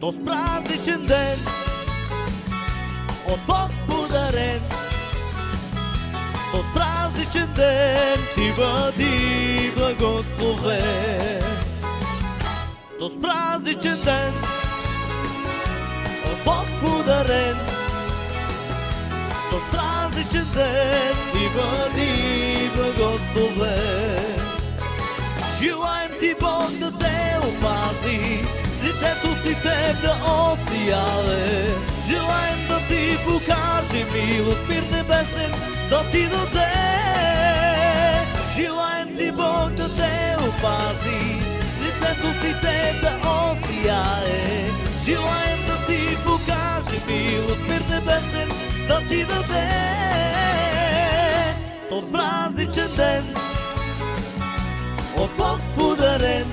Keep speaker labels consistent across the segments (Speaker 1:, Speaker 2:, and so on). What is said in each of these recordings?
Speaker 1: Този празничен ден от Бог подарен. Този празничен ден ти бъди благословен. Този празничен ден от Бог подарен. Този празничен ден ти бъди благословен. Желаем ти Бог да те опази, лицето си теб да осияе. Желаем да ти покаже милост, мир небесен да ти даде. Желаем ти Бог да те опази, лицето си теб да осияе. Желаем да ти покаже милост, мир небесен да ти даде. Този празничен ден от Бог подарен.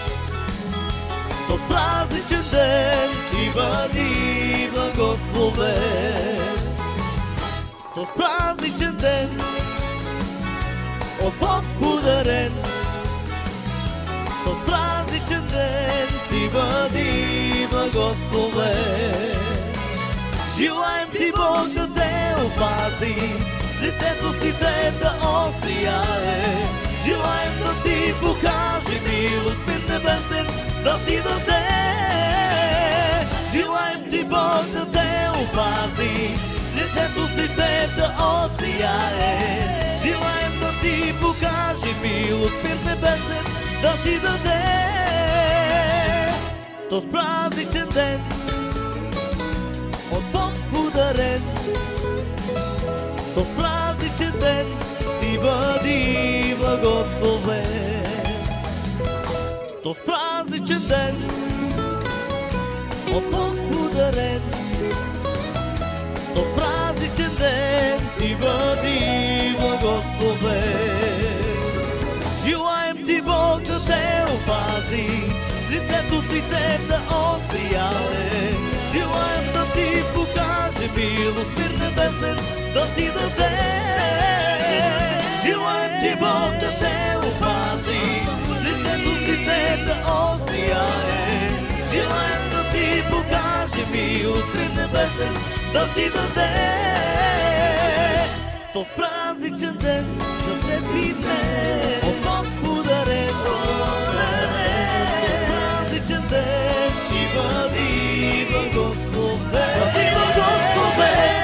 Speaker 1: Този празничен ден ти бъди благословен. Този празничен ден от Бог подарен. Този празничен ден ти бъди благословен. Желаем ти Бог да те опази, с лицето си те да осияе. Желаем да ти покаже милост, мир небесен да ти даде. Желаем ти Бог да те опази, с лицето си те да осияе. Желаем да ти покаже милост, мир небесен да ти даде. Този празничен ден от Бог подарен. Този празничен ден ти бъди благословен. Този празничен ден от Бог подарен. Този празничен ден ти бъди благословен. Желаем ти Бог да те опази, с лицето си теб да осияе. Желаем да ти покаже милост, мир небесен да ти даде. Желаем ти Бог да те опази, с лицето си теб да осияе. Желаем да ти покаже милост, мир небесен да ти даде. Този празничен ден за теб и мен от Бог подарен. Този празничен ден ти бъди благословен. Бъди благословен.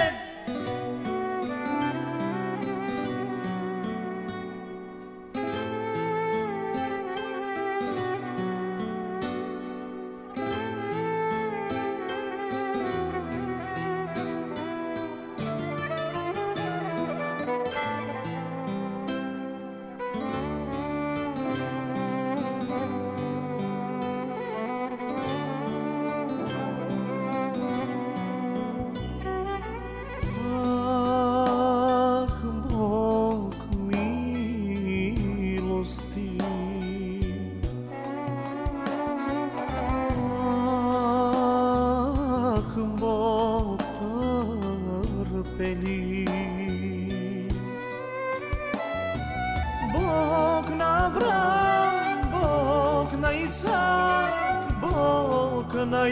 Speaker 2: Бог на Авраам, Бог на Исак, Бог на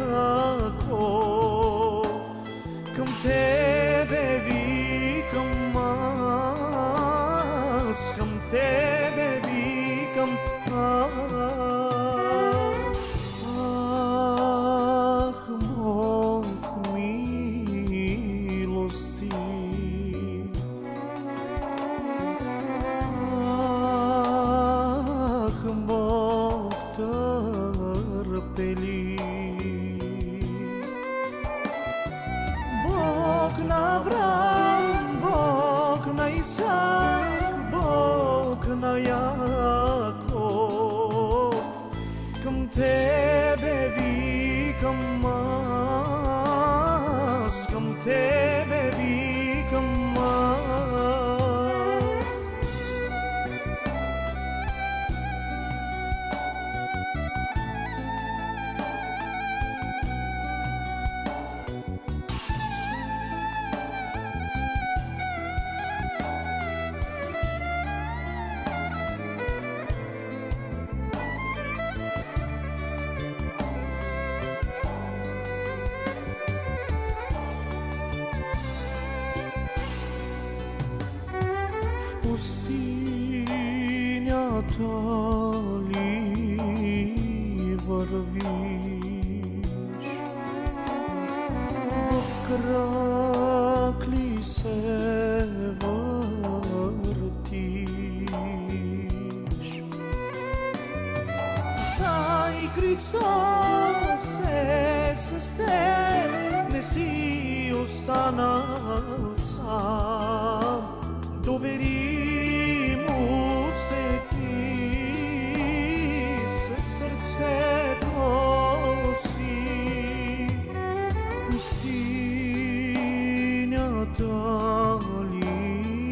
Speaker 2: Яков, към Тебе викам аз, към Тебе викам аз. Ах, Бог милости, Бог търпелив. ли вървиш? В крак ли се въртиш? Знай, Христос е с теб, не си останал сам. Довери му се ти със сърцето си. Пустинята ли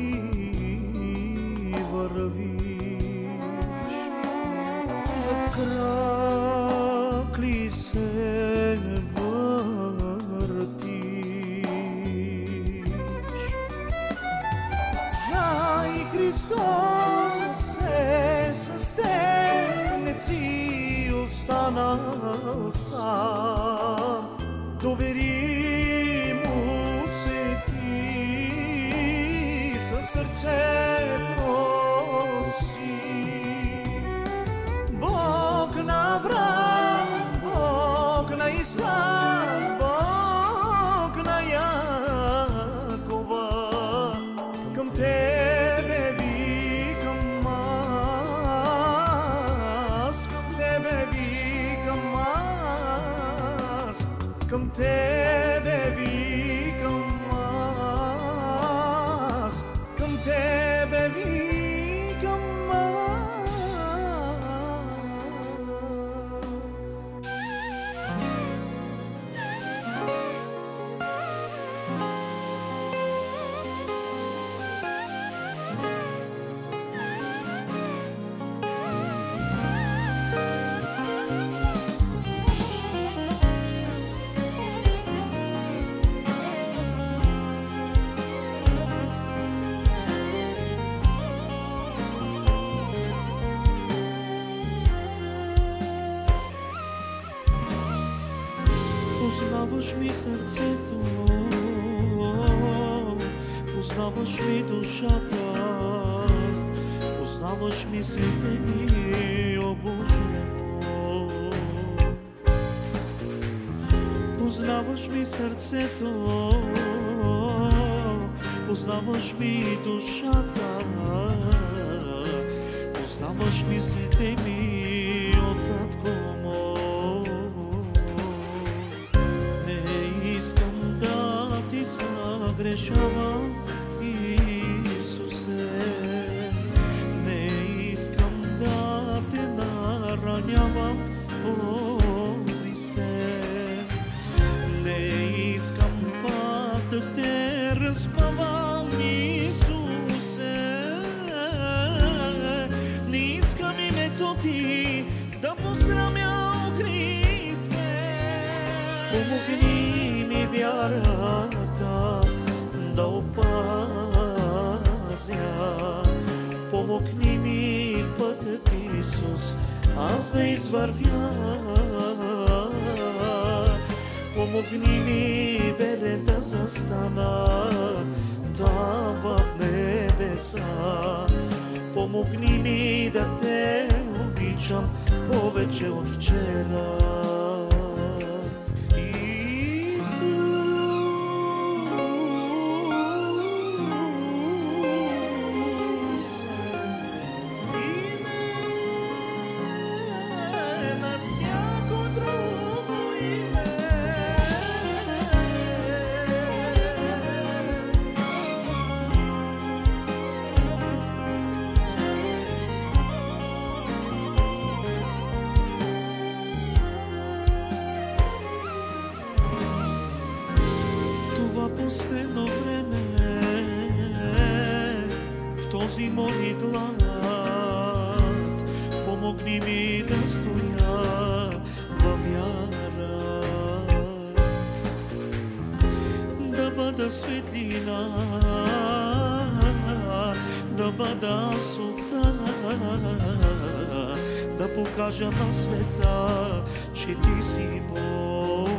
Speaker 2: вървиш? В крак ли се въртиш? Знай, Христос е с теб, не си останал сам. Довери му се ти със сърцето си. Бог на Авраам, Бог на Исак, Бог на Якова, към тебе викам аз, към тебе викам аз, към тебе викам аз, към тебе викам аз. Познаваш ми сърцето, познаваш ми душата, познаваш мислите ми, о Боже мой. Познаваш ми сърцето, познаваш ми душата, познаваш мислите ми, о Татко мой. Грешавам, Исусе, не искам да те наранявам, о Христе, не искам пак да те разпавам, Исусе, не искам името ти да посрамя, о Христе. Помогни ми вярата да опазя, помогни ми пътят, Исус, аз да извървя. Помогни ми верен да застана там в небеса. Помогни ми да те обичам повече от вчера. Последно време, в този мой глад, помогни ми да стоя във вяра, да бъда светлина, да бъда сута, да покажа на света, че ти си Бог.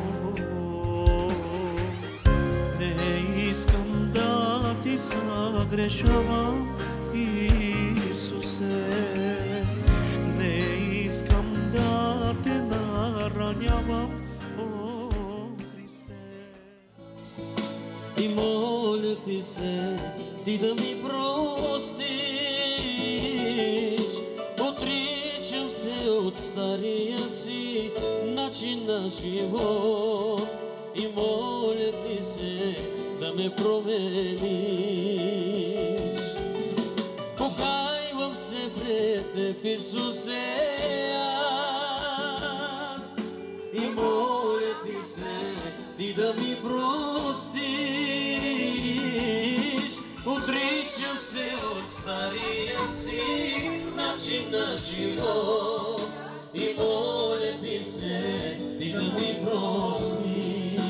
Speaker 2: Искам да ти съгрешавам, Исусе.
Speaker 3: И моля ти се, ти да ми простиш. Отричам се от стария си начин на живот и моля ти се да ме промениш. Покайвам се пред теб, Исусе, аз и моля ти се ти да ми простиш. Отричам се от стария си начин на живот и моля ти се ти да ми простиш.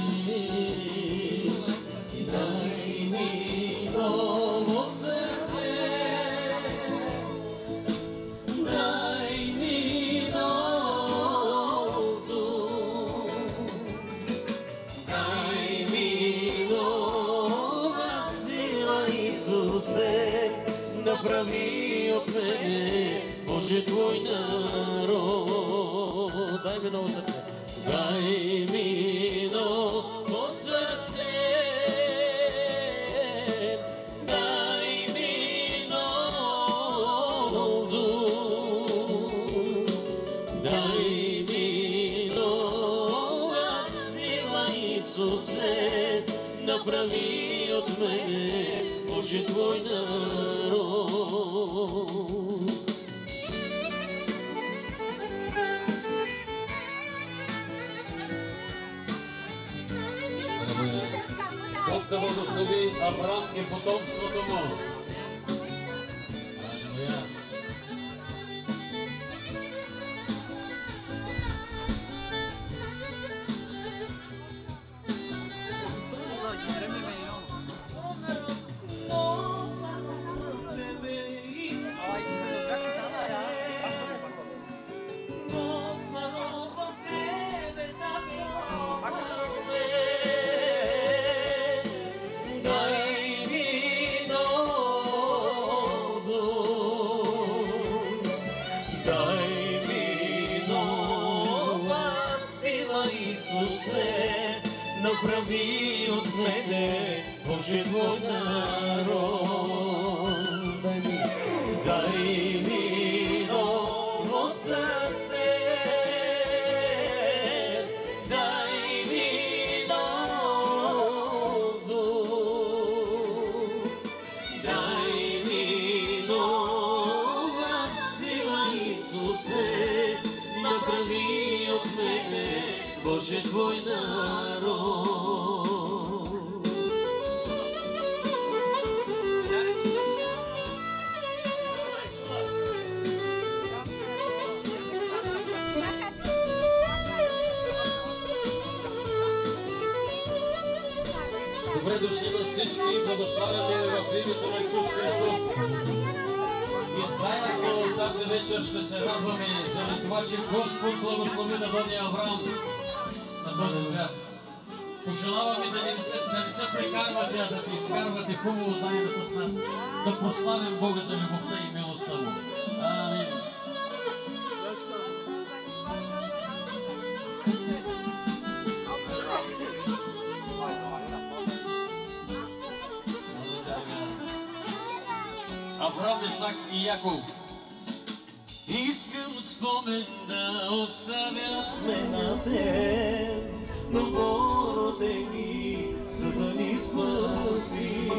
Speaker 3: Дай ми ново сърце, дай ми нов дух, дай ми нова сила, Исусе, направи от мене, Боже, Твой народ. Дай ми ново сърце, дай ми ново сърце, дай ми нов дух, дай ми нова сила, Исусе, направи от мене, Боже, Твой народ. Бог да благослови Авраам и потомството му. Алелуя. Направи от мене, Боже, Твой народ. Дай ми ново сърце, дай ми нов дух, дай ми нова сила, Исусе, направи от мене, Боже, Твой народ. Добре дошли на всички, благославяме в името на Исус Христос. И заедно тази вечер ще се радваме заради това, че Господ благослови народния Авраам на този свят. Пожелаваме да не се прекарвате, а да се изкарвате хубаво заедно с нас, да прославим Бога за любовта и милостта му. Амин. Авраам, Исак и Яков. Искам спомен да оставя
Speaker 1: Сме на теб, новородени, за да ни спаси.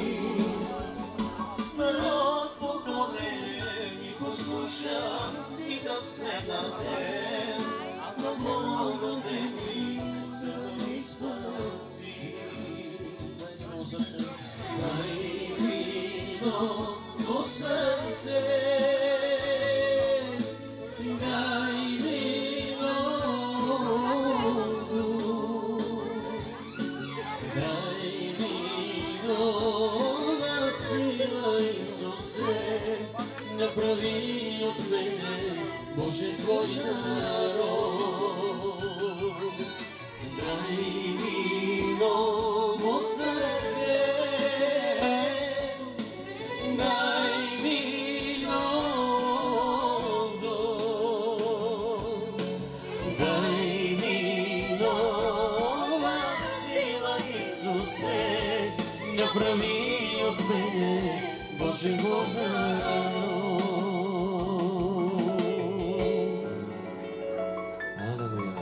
Speaker 1: Народ покорен и послушан, и да сме на теб, новородени, за да ни спаси. Дай ми ново сърце, дай ми нов дух, дай ми нова сила, Исусе, направи от мене, Боже, Твой народ. Дай ми ново сърце, дай ми нов дух, дай ми нова сила, Исусе, Исусе, направи от мене Божего народ. Алелуя.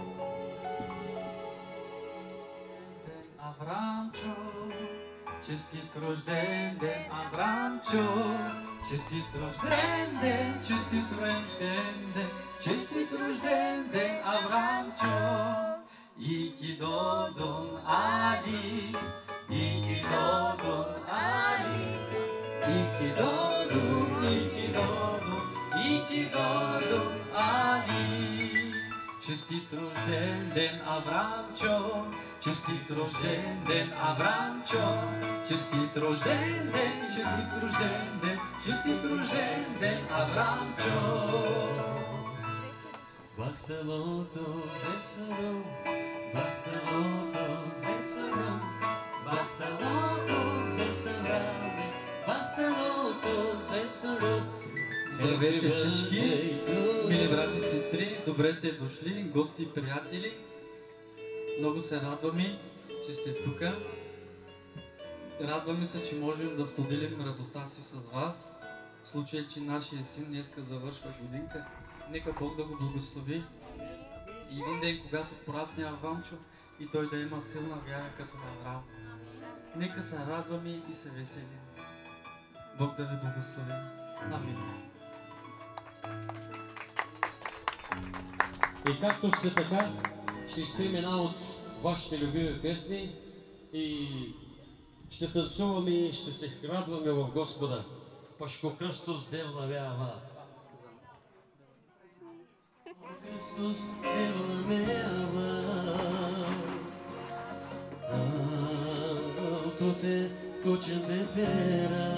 Speaker 4: Аврамчо, честит рожден ден, Аврамчо, честит рожден ден, честит рожден ден, честит рожден ден, Аврамчо. İki doğdun Ali, iki doğdun Ali, iki doğdun, iki doğdun, iki doğdun Ali. Честит рожден ден, Аврамчо, честит рожден ден, Аврамчо, честит рожден ден, честит рожден ден, честит рожден ден, Аврамчо.
Speaker 1: Бахталото зесарам, бахталото зесарам, бахталото зесарам, бахталото зесарам.
Speaker 4: Здравейте всички, мили брати и сестри, добре сте дошли, гости и приятели. Много се радваме, че сте тук. Радваме се, че можем да споделим радостта си с вас. В случай, че нашия син днеска завършва годинка, нека Бог да го благослови. И един ден, когато порасне Аврамчо, и той да има силна вяра като на Авраам. Нека се радваме и се веселим. Бог да ви благослови. Амин.
Speaker 3: И както сте така, ще изпеем една от вашите любими песни и ще танцуваме и ще се радваме в Господа. Пашко Кръстос девлавява.
Speaker 1: Христос девлавява, ангелто те кучен де пера,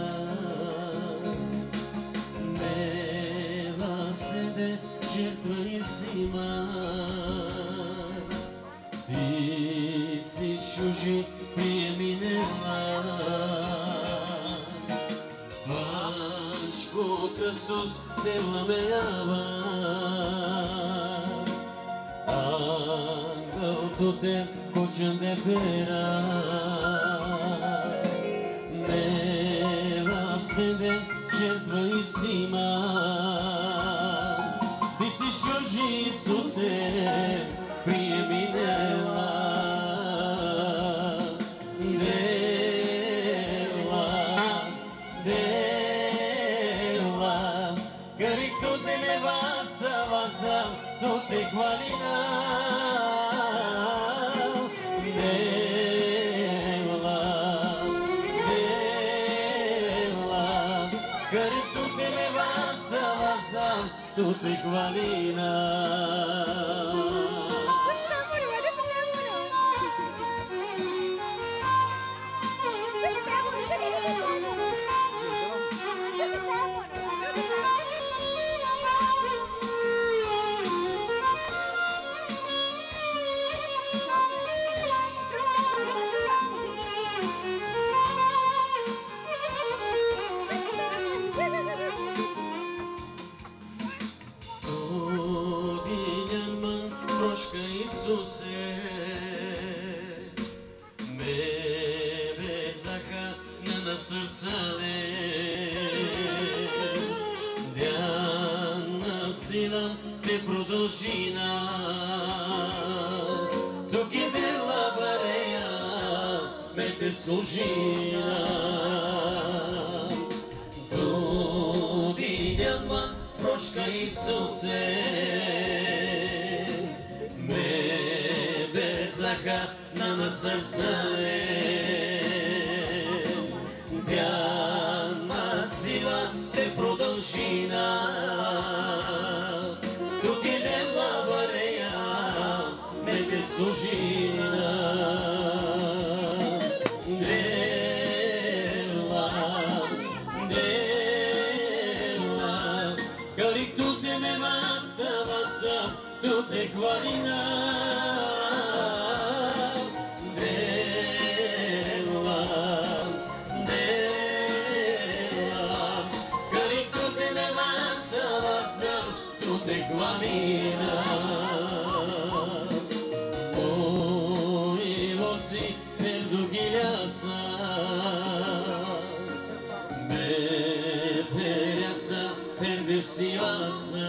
Speaker 1: ме възстеде жертва и сима. Ти си чужи преминела, Пашко Кръстос девлавява, ангелто те кучен де пера, ме възстеде жертва и сима. Ти си чужи, Исусе, преминела. Дела, карито те не възда, то те хвалина. Дела, карито те не възда, то те хвалина. Исусе, ме безака на сърцале, дяна сила те продължина, тук е дела барея, ме те служина. Туди дядма прошка Исусе, на сърцале, дяна сила те продължина, тук е дебла барея, ме те служина. Дела, карито те ме възда, то те хвалина. Ой, лоси,
Speaker 3: do gilhasa me peresa perdesiasa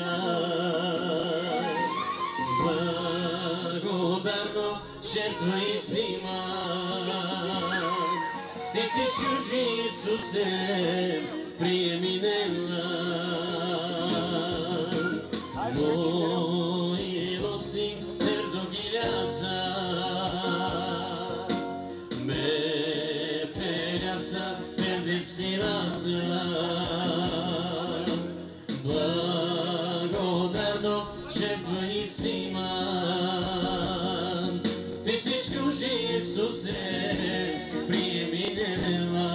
Speaker 3: благодарно жертва и сима Ти си чужи Исусе приеминела Моило си пердогиляса ме перяса пердесиласа благодарно жертва и сима Ти си чужи Исусе приеминела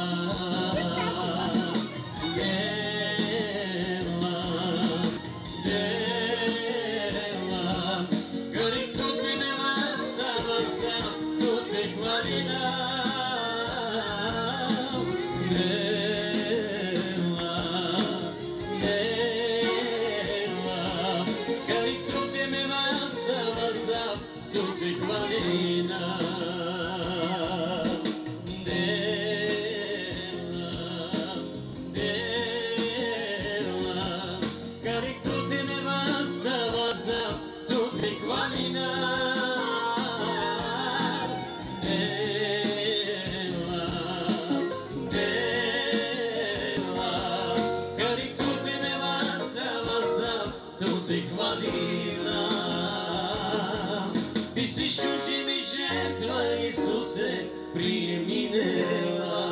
Speaker 3: Ти си чужи ми жертва, Исусе, приеминела.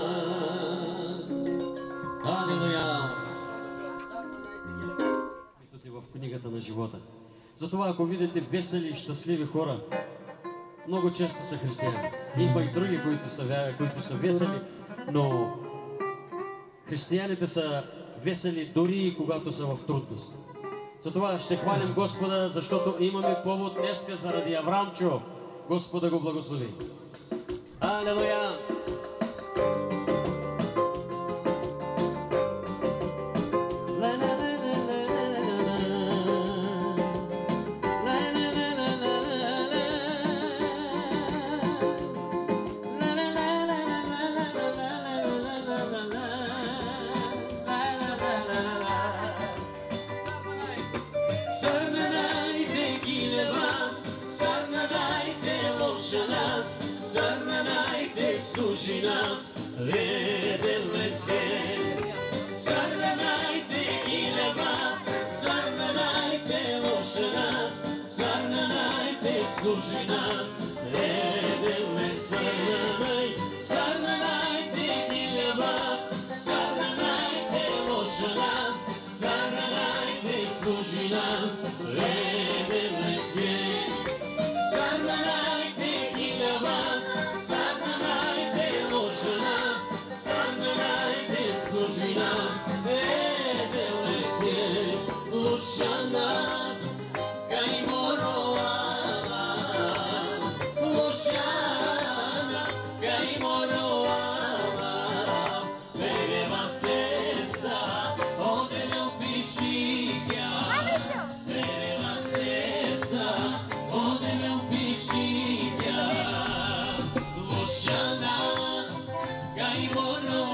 Speaker 3: Алелуя! Ти в книгата на живота. Затова, ако видите весели и щастливи хора, много често са християни. Има и други, които са весели, но християните са весели дори и когато са в трудност. Затова ще хвалим Господа, защото имаме повод днеска заради Аврамчо. Господа го благослови. Алелуя! Слушай нас, веделе се. Сарнанайте ги на вас, сарнанайте лоша нас, сарнанайте слушай нас, веделе сарнанай. Сарнанайте ги на вас, сарнанайте лоша нас, сарнанайте слушай нас, веделе се. Сарнанайте ги на вас, служи нас, веделе се, лоша нас, кай мороала, лоша нас, кай мороала, беге вастеса, оде не опишитя, беге вастеса, оде не опишитя, лоша нас, кай мороала.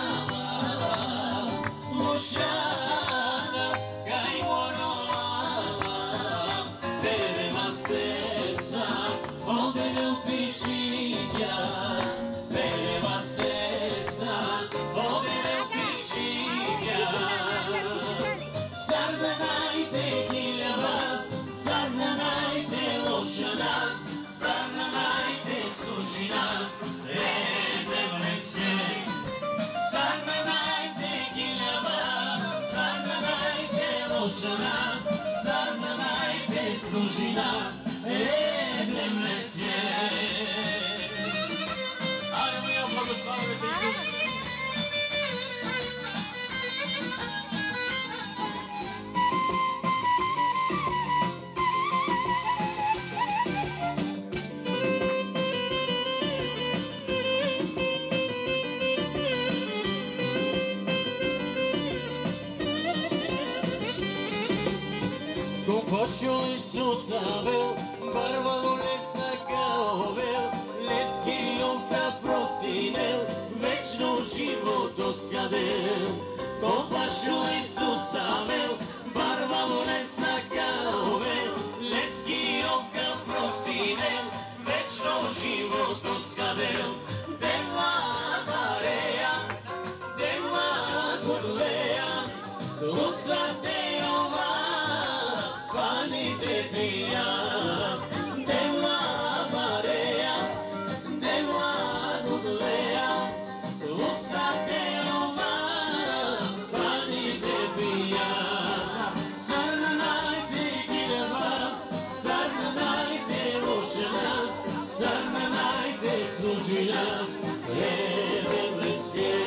Speaker 3: Служи нас, веделе се. Алелуя, благославяйте Исус. Кошо Исуса бел, барвало леса као бел, лески
Speaker 1: скадел, Копачу Исуса мел, барвало не сакаове, лески овка простинел, вечно живото скадел. Демла Марея, Демла Горлея, Усате ова, паните пия. Демла Марея, Демла Горлея, Усате ова, паните пия. Сърнайте гилеваз, сърнайте лошеназ, сърнайте служилаз, левен леске.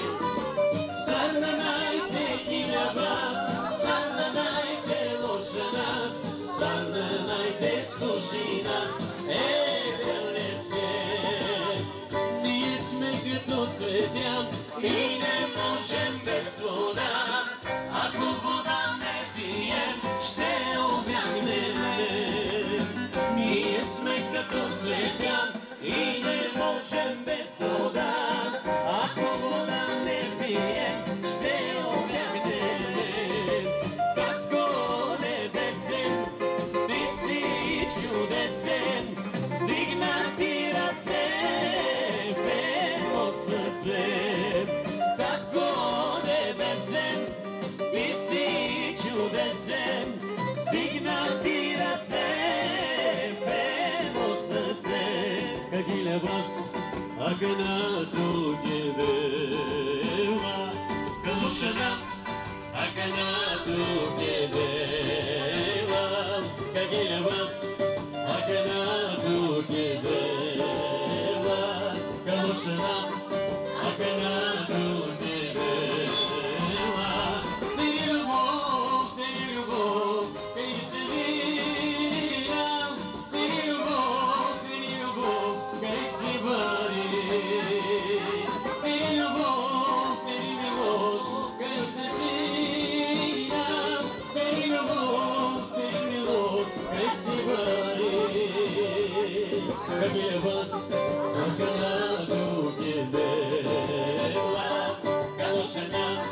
Speaker 1: Сърнайте гилеваз, сърнайте лошеназ, сърнайте служилаз, левен леске. Ние сме като цветя и не можем без вода. Ако вода не пием, ще увянем. Ние сме като цветя и не можем без вода. Ако вода не пием, ще увянем. Татко небесен, ти си чудесен, стигнати ръце, пеем от сърце. Татко небесен, ти си чудесен, стигнати ръце, пеем от сърце. Какиле вас, агнато гедева, калуша нас, агнато гедева. Какиле вас, агнато гедева, калуша нас, агнато гедева. Ти любов, ти селия, ти любов, кай си бъди. Ти любов, кай се пия. Ти любов, кай си бъди. Каки е въз, агнато гедела, калуша нас,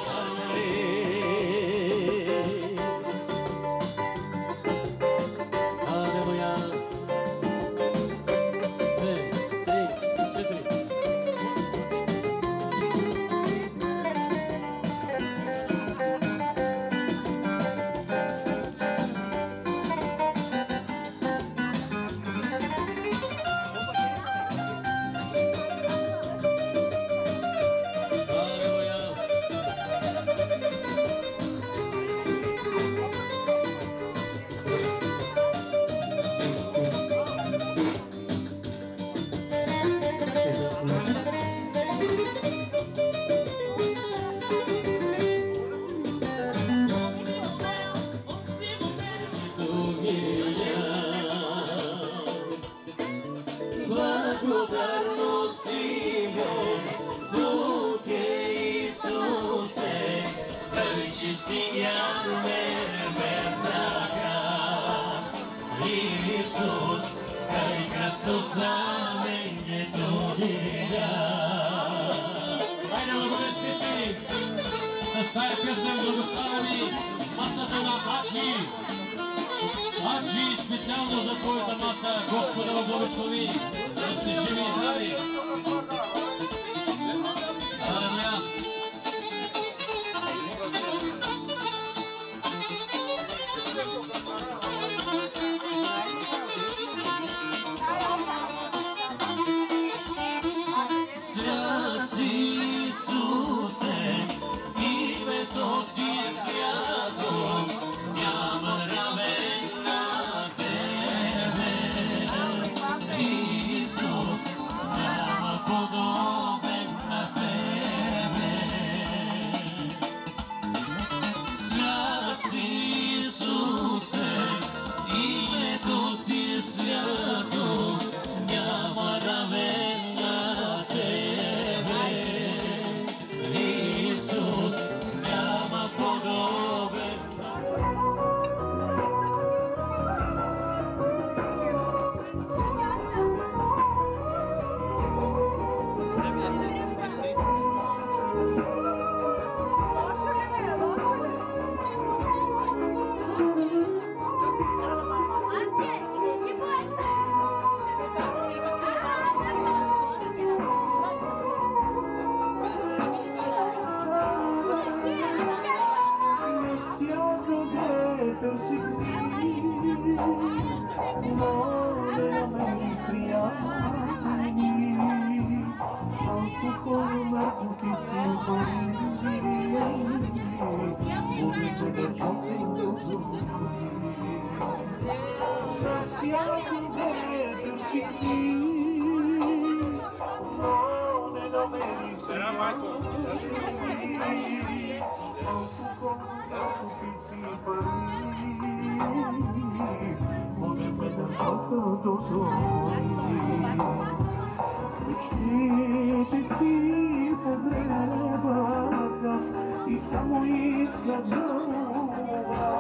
Speaker 1: Алелуя. 2, 3, 4. Алелуя. Благодарно си Бог, тук е Исусе, дали чистиняме без ръка. Исус, кай Христос знаменето гиля. Хайде, благодарности си! С тая песен благославяме масата на Хаджи. Хаджи, специално за твоята маса, Господа го благослови. Да сте живи и здрави. Алелуя. Свят си, Исусе, името ти е свято, няма равен на тебе. Исус,
Speaker 5: Será Marcos.
Speaker 2: Очите си погребах аз и само исках да умра.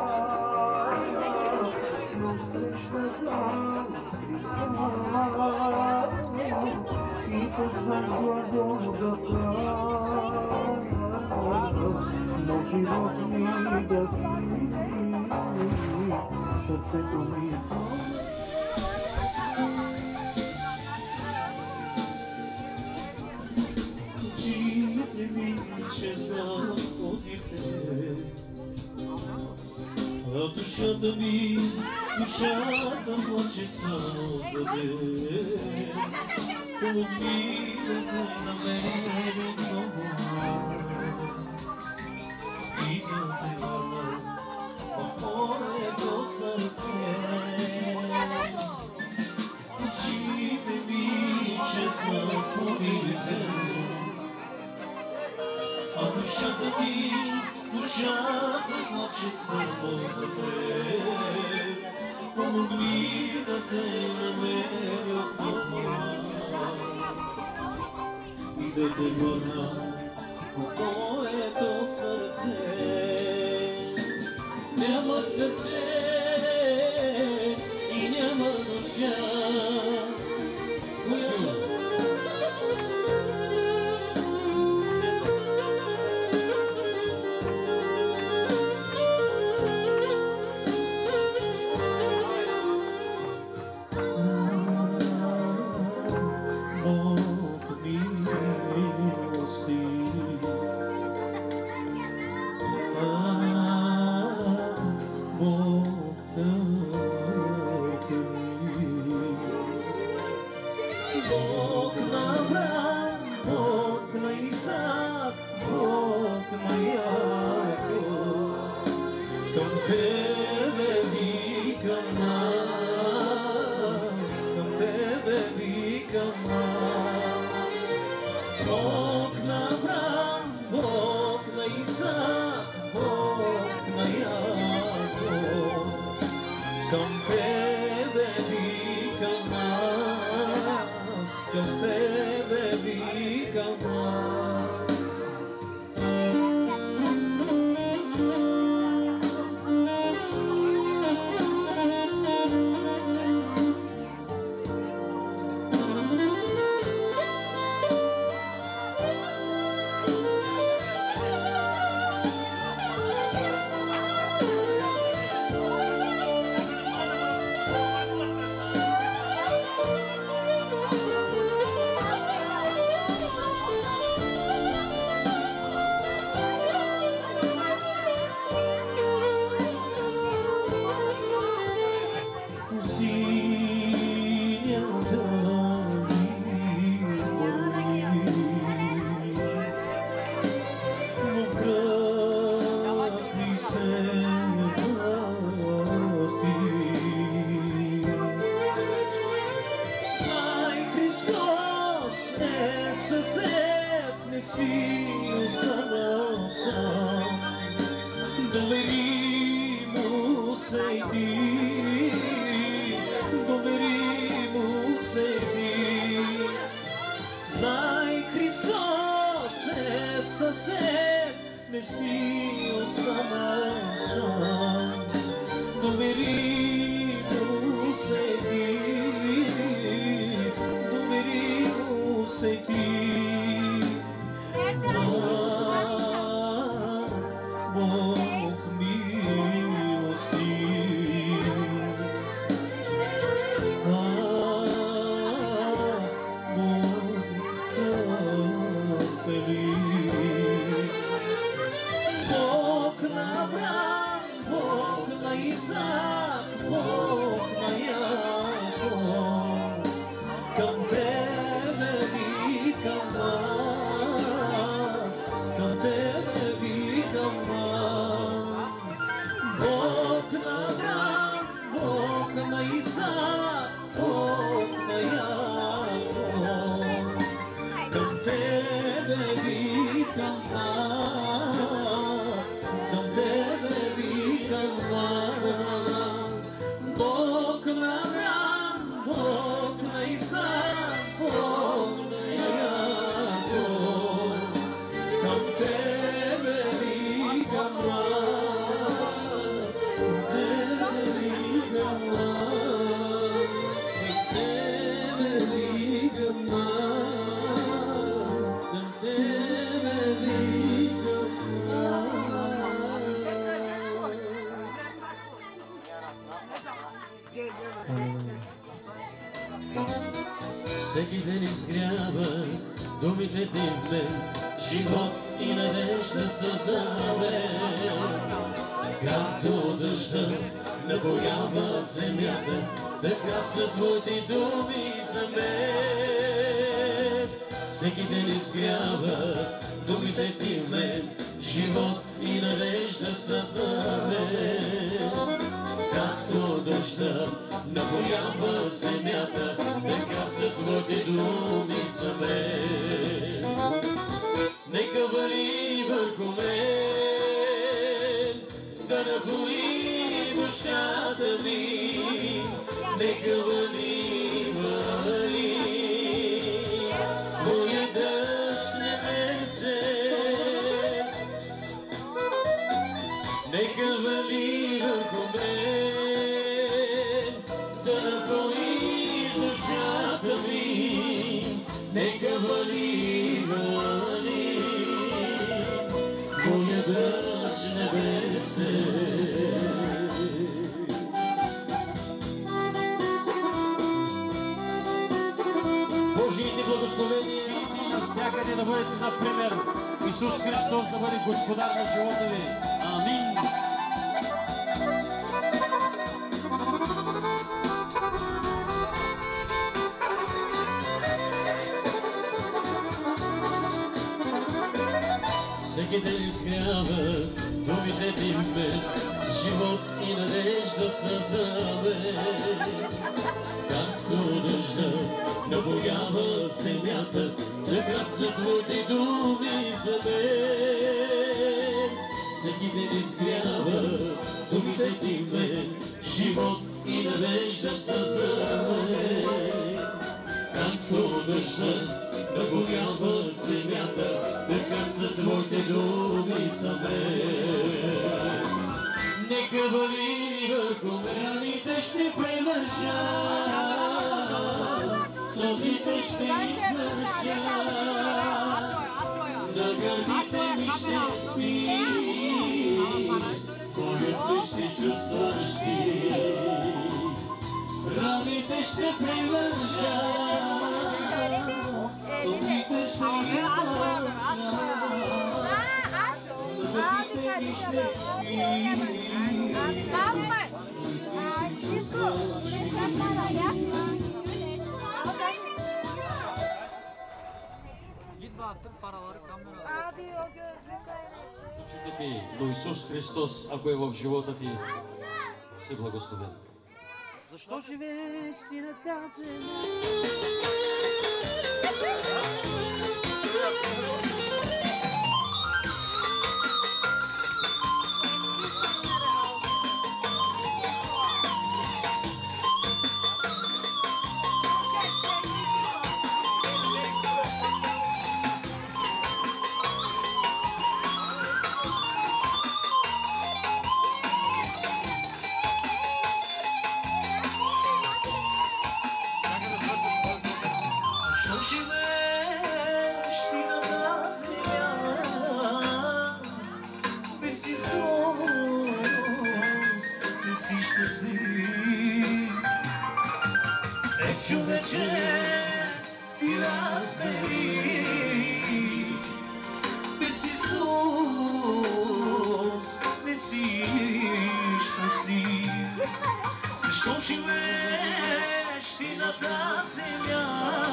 Speaker 2: Но срещнах аз Христа и познах благодата. Но живот ми да ви, сърцето ми
Speaker 1: че заходите, а душата ми плаче сълзите. Помогни да ме намеря отново и да те върна в моето сърце. Очите ми честно помилите, а душата ми плаче сълзите. Помогни да те намеря отново и да те върна в моето сърце. Няма сърце и няма душа, Бог на Авраам, Бог на Исак, Бог на Яков, към Тебе викам аз, към Тебе викам аз. Бог на Авраам, Бог на Исак, Бог на Яков, към Тебе викам аз, към Тебе викам аз. Довери му се ти, довери му се ти. Знай, Христос е с теб, не си останал сам. Довери му се ти, довери му се ти. Бог милости, Бог търпелив. Бог на Авраам, Бог на Исак,
Speaker 3: всеки ден изгрява думите ти в мен, живот и надежда са за мен. Както дъжда напоява земята, така са твоите думи за мен. Всеки ден изгрява думите ти в мен, живот и надежда са за мен. Както дъжда напоява земята, така са твоите думи за мен. Нека вали върху мен, да напои душата ми. Нека вали, вали, твоя дъжд небесен. Нека вали върху мен, да напои душата ми. Нека вали, вали, твоя дъжд небесен. Божиите благословения навсякъде да бъдете за пример. Исус Христос да бъде Господар на живота ви. Амин. Всеки ден изгрява думите ти в мен, живот и надежда са за мен. Както дъжда напоява земята, така са твоите думи за мен. Всеки ден изгрява думите ти в мен, живот и надежда са за мен. Както дъжда напоява земята, така са твоите думи за мен. Нека вали върху мен, раните ще премърша, сълзите ще измърша, на гърдите ми ще спи, твоите ще чувстваш ти. Раните ще премърша, сълзите ще измърша, на гърдите ми ще спи. Очите ти, но Исус Христос, ако е в живота ти, си благословен.
Speaker 1: Защо живееш ти на тази земя?
Speaker 2: Човече, ти разбери, без Исус не си щастлив. Защо живееш ти на тази земя,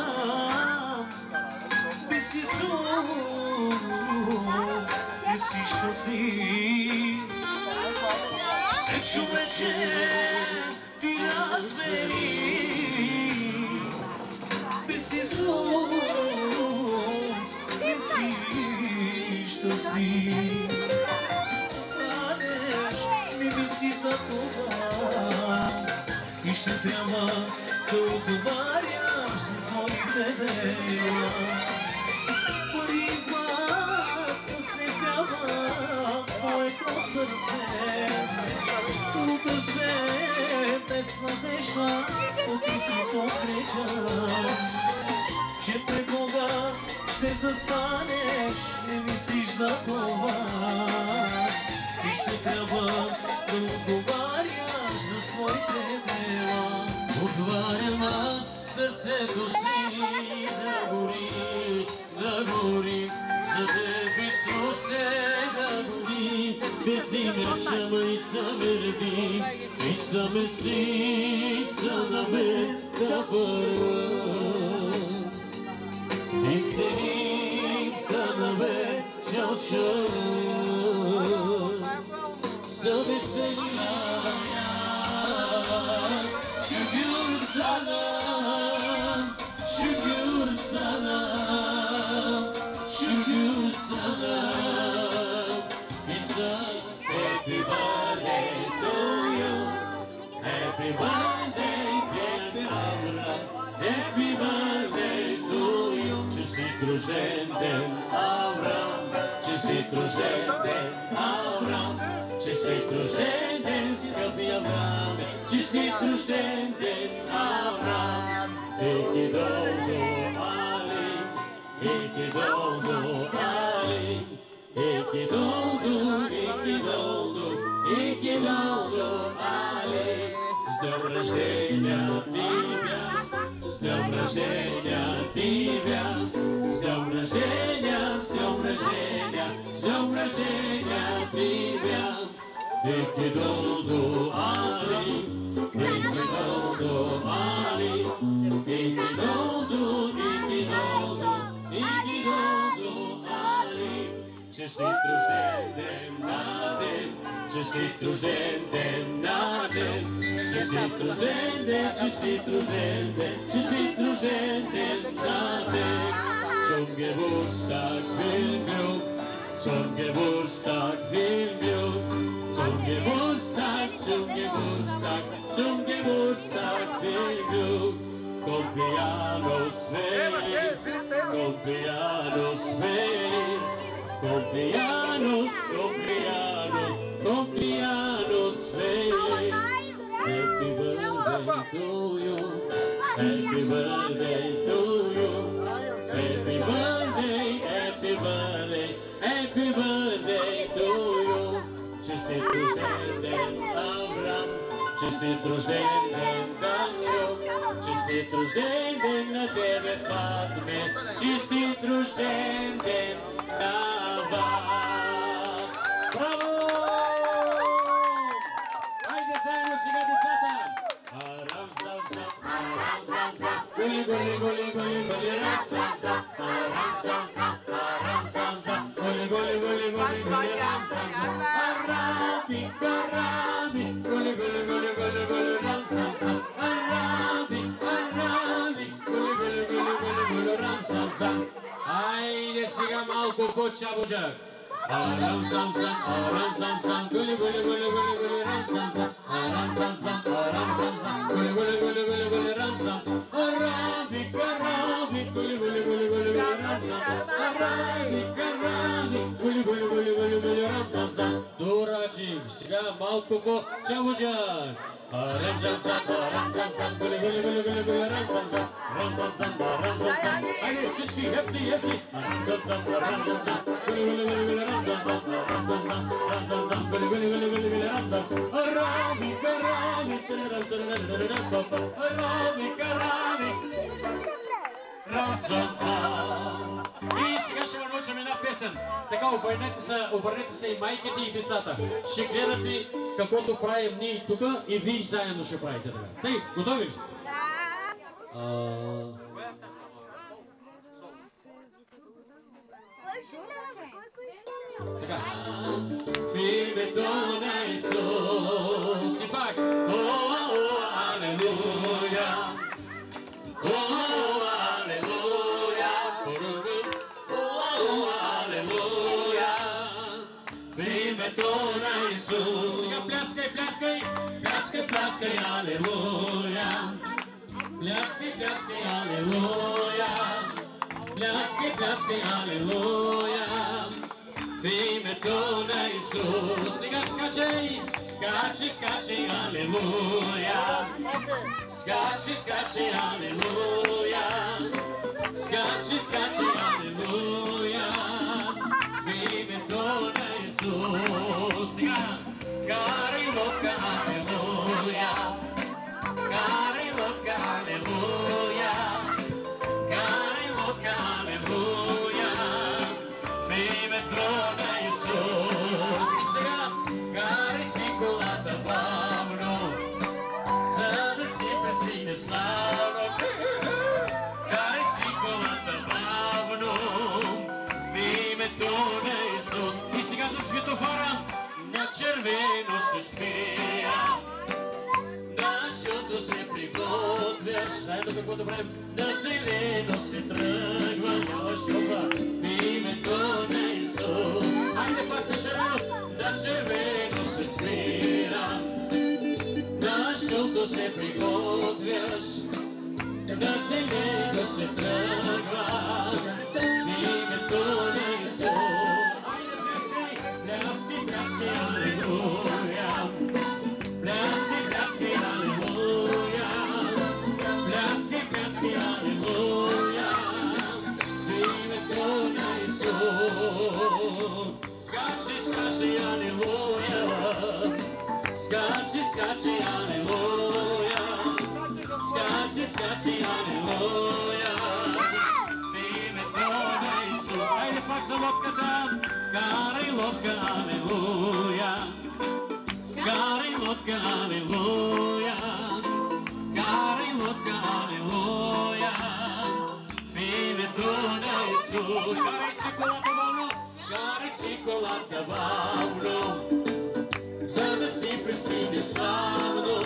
Speaker 2: без Исус не си щастлив. Човече, ти разбери, без Исус не си щастлив. Станеш, ми мисли за това и ще трябва да отговаряш за своите дела. Пари глас заслепява твоето сърце, утре се без надежда от късното крика, че пред Бога ще застанеш, не мислиш за това и ще трябва да отговаряш за своите дела.
Speaker 3: Отварям аз сърцето си да гори, за Теб, Исусе, да гори, без имаше и самерди, и саме си съдабе да бъра. Истиница на вечерша, за веселя, şükür sana, şükür sana, şükür sana. İsa, happy birthday to you, happy birthday dear Avra, happy birthday to you. Честит рожден ден, Аврам, честит рожден ден, Аврам, честит рожден ден, скъпи Авраме, честит рожден ден, Аврам. Iki doldu Ali, iki doldu Ali, iki doldu, iki doldu, iki doldu Ali. С днем рождения тебя, с днем рождения тебя, с днем рождения, с днем рождения, с днем рождения тебя. Iki doldu Ali, iki doldu Ali, iki doldu, iki doldu, iki doldu Ali. Честит рожден ден на ден, честит рожден ден на ден, честит рожден ден, честит рожден ден, честит рожден ден на ден. Zum Geburtstag will Glück, zum Geburtstag will Glück, zum Geburtstag, zum Geburtstag, zum Geburtstag will Glück. Compianos feliz, compianos feliz, compianos, compianos, compianos feliz. Happy birthday to you, happy birthday to you, happy birthday, happy birthday, happy birthday to you. Честит рожден ден, Аврам, честит рожден ден, Данчо, честит рожден ден на тебе, Фатме, честит рожден ден на вас. Браво! Хайде заедно сега децата! Арам сам сам, арам сам сам, голи голи голи голи голи, рам сам сам, арам сам сам, арам сам сам, голи голи голи голи голи, рам сам сам. Arabi, Arabi, goli goli goli goli goli, ram sam sam. Arabi, Arabi, goli goli goli goli goli, ram sam sam. Haydi сега малко по-чабуджак. Арам сам сам, арам сам сам, голи голи голи голи голи, рам сам сам. Арам сам сам, арам сам сам, голи голи голи голи голи, рам сам. Arabi, Arabi, goli goli goli goli goli, рам сам сам. Arabi, Arabi, goli goli goli goli goli, рам сам сам. Дурачим, сега малко по-чабуджак. Арам сам сам, арам сам сам, голи голи голи голи голи, рам сам сам. Рам сам сам, арам сам сам. Хайде всички, хепси, хепси. Арам сам сам, арам сам сам, голи голи голи голи, рам сам сам. Арам сам сам, рам сам сам, голи голи голи голи голи, рам сам. Араби, караби, търнам търнам търнам папа. Араби, караби, рам сам сам. И сега ще ви научим една песен. Така, обърнете се и майките и децата. Ще гледате каквото правим ние тук и вие заедно ще правите така. Тъй, готови ли сте? Така. В името на Исус и пак. О, алелуя. О, алелуя. О, алелуя. В името на Исус. Сега пляскай, пляскай. Пляскай, пляскай, алелуя. Пляскай, пляскай, алелуя. Пляскай, пляскай, алелуя. В името на Исус. Сега скачай, скачи, скачи, алелуя. Скачи, скачи, алелуя. Скачи, скачи, алелуя. В името на Исус. Сега карай лодка, алелуя. Карай лодка, алелуя. червено се спира, защото се приготвяш, заедно каквото правим, на зелено се тръгва, нямаш хопа в името на Исус. Хайде пак на червено се спира, защото се приготвяш, на зелено се тръгва, в името на Исус. Хайде пляскай, пляскай, алелуя, пляскай, пляскай, алелуя, пляскай, пляскай, алелуя, в името на Исус. Скачи, скачи, алелуя, скачи, скачи, алелуя, скачи, скачи, алелуя, в името на Исус. Хайде пак за лодката, карай лодка, алелуя, карай лодка, алелуя, карай лодка, алелуя, в името на Исус. Карай си колата бавно, карай си колата бавно, за да си пристигне славно.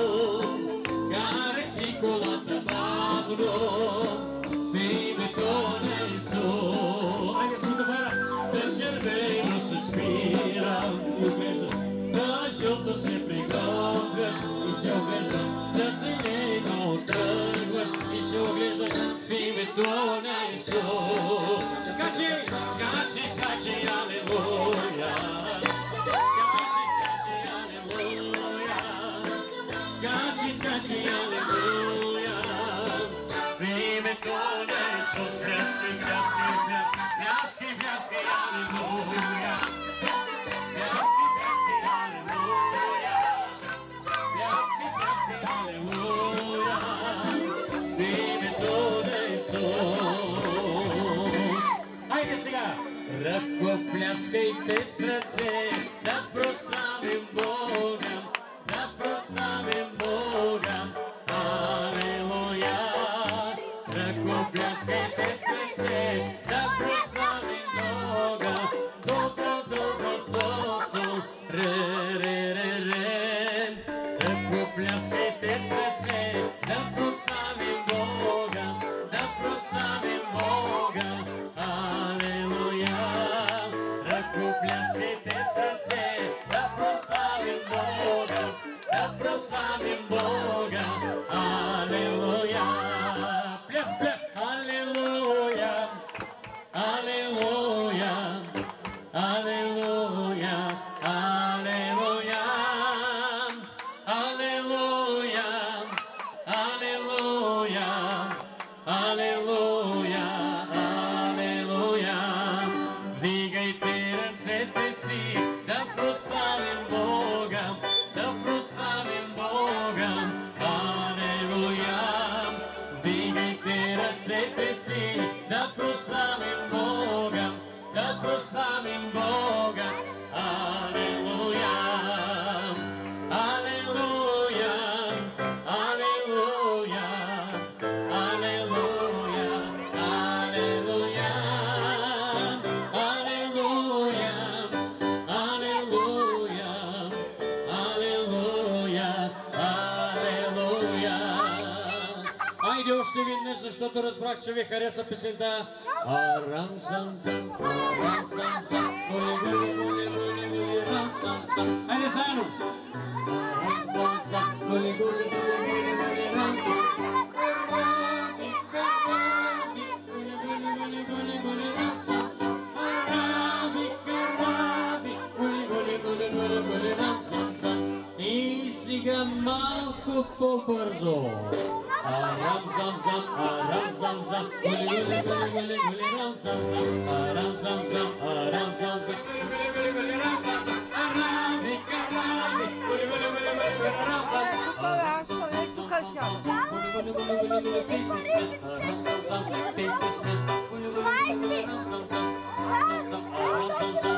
Speaker 3: Карай си колата бавно, в името на Исус. Айде си добра, на червено се спира, ти оглеждаш, на жълто се приготвяш и се оглеждаш, на зелено тръгваш и се оглеждаш в името на Исус. Скачи, скачи, скачи, алелуя, скачи, скачи, алелуя, скачи, скачи, алелуя, в името на Исус. Пляскай, пляскай, пляскай, пляскай, алелуя, пляскай, пляскай, алелуя, пляскай, пляскай, алелуя, в името на Исус. Хайде сега! Ръкопляскайте с ръце, да прославим Бога, да прославим Бога, алелуя. Ръкопляскайте с ръце, да прославим Бога, до сол, ре. Ръкопляскайте с ръце, да прославим Бога, да прославим Бога, алелуя. Ръкопляскайте с ръце, да прославим Бога, да прославим Бога, алелуя. Пляс, пляс, алелуя, алелуя, алелуя, алелуя, алелуя, алелуя, алелуя, алелуя. Вдигайте ръцете си, да прославим Бога, да прославим Бога, алелуя. Вдигайте ръцете си, да прославим Бога, да прославим Бога, алелуя, алелуя, алелуя, алелуя, алелуя, алелуя, алелуя, алелуя, алелуя. Айде още веднъж, защото разбрах, че ви хареса песента. Арам сам сам, арам сам сам, гули гули гули гули гули, рам сам сам. Айде заедно. Арам сам сам, гули гули гули гули гули, рам сам сам. Араби, караби, гули гули гули гули гули, рам сам сам. Араби, караби, гули гули гули гули гули, рам сам сам. И сега малко по-бързо. Арам зам зам, гули гули гули гули гули, рам зам зам, арам зам зам, гули гули гули, рам зам зам, араби, караби, гули гули гули гули гули, рам зам зам, арам зам зам, гули гули гули гули гули, бизнесмен, арам зам зам, бизнесмен, гули гули гули гули, рам зам зам, арам зам, арам зам зам.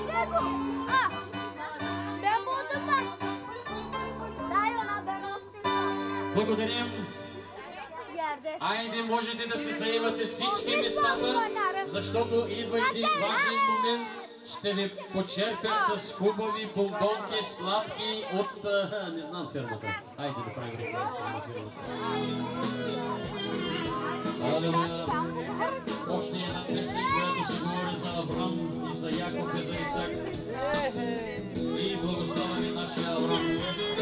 Speaker 3: Благодарим. Айде, можете да се заемате всички местата, защото идва един важен момент. ще ви почерпят с хубави бомбонки, сладки от... не знам фирмата. Хайде да правим реклама сега на фирмата. Алелуя! Почне една песен, която се говори за Аврам и за Яков и за Исак. И благославяме нашия Аврам.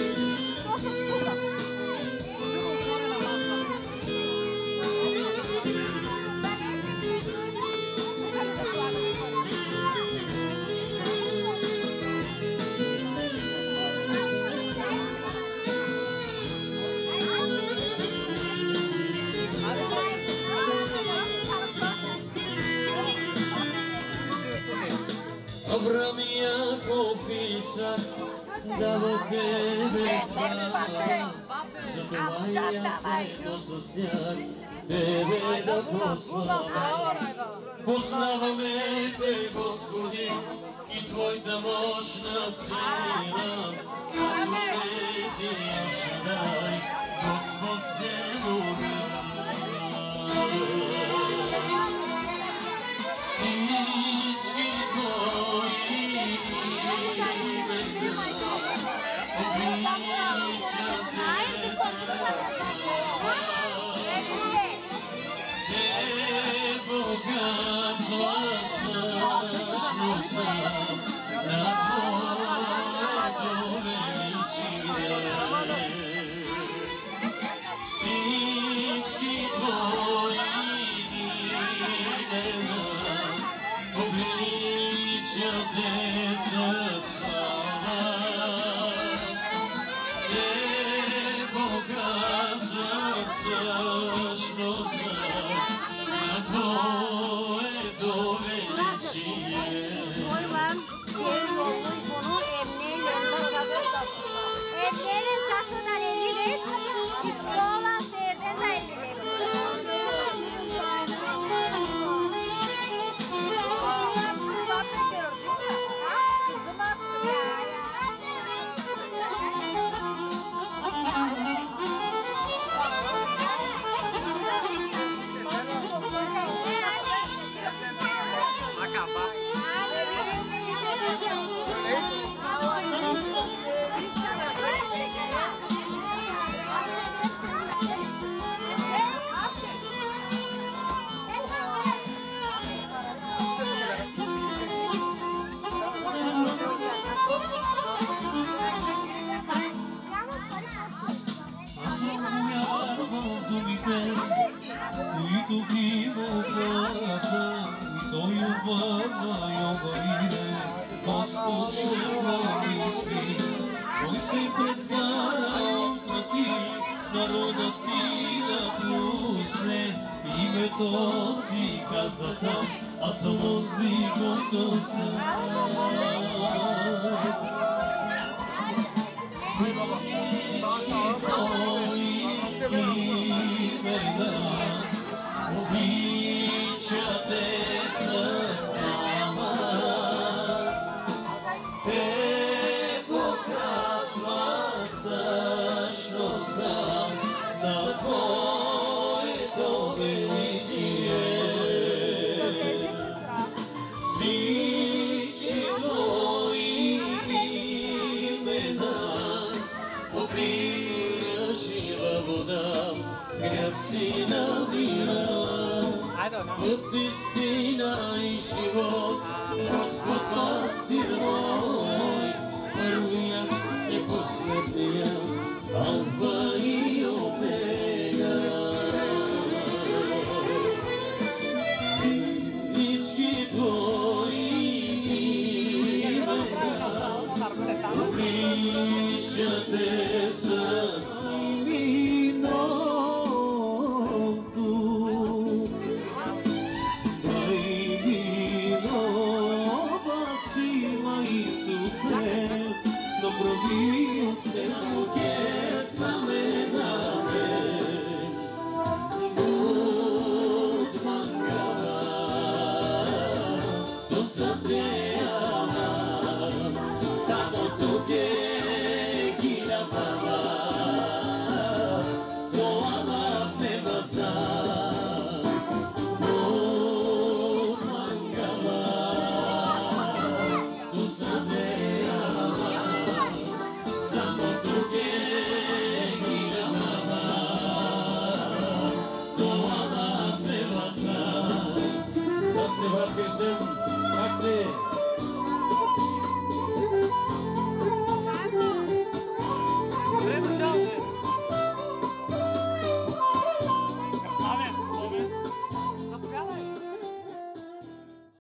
Speaker 3: Аврам и Яков и Исак дават небеса, затова и аз заедно с тях Тебе да прославя. Познаваме Те, Господи, и Твоята мощна сила, Светия Шадай, Господ всички Твои имена обличат Те със слава. Те показват същността на Твоето величие. Всички Твои имена обличат Те със слава. Те показват същността на Твоето величие.
Speaker 5: Evlerin saçından 50 lira, disko olan seyreden de 50
Speaker 1: които ги показа, и той обърна иде, Господ ще благослови. Той се предваря прати, народът ти да пусне, името си каза там, аз съм онзи, който съм. Всички твои имена обичат Те със слава. Те показват същността на Твоето величие. Всички Твои имена попия жива вода, грях си намира. Път истина и живот, Господ пастир мой, първия и последния, Алфа и Омега. Всички Твои имена обличат Те със иминото. Доброви от Него кесаме на мен. От мангала до съдея